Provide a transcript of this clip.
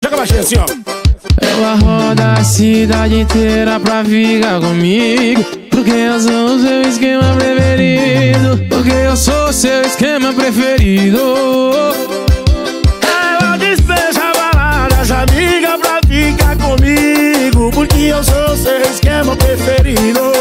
Joga baixinho assim, ó. Ela roda a cidade inteira pra ficar comigo, porque eu sou o seu esquema preferido. Porque eu sou o seu esquema preferido. Ela dispensa baladas, amiga, pra ficar comigo, porque eu sou o seu esquema preferido.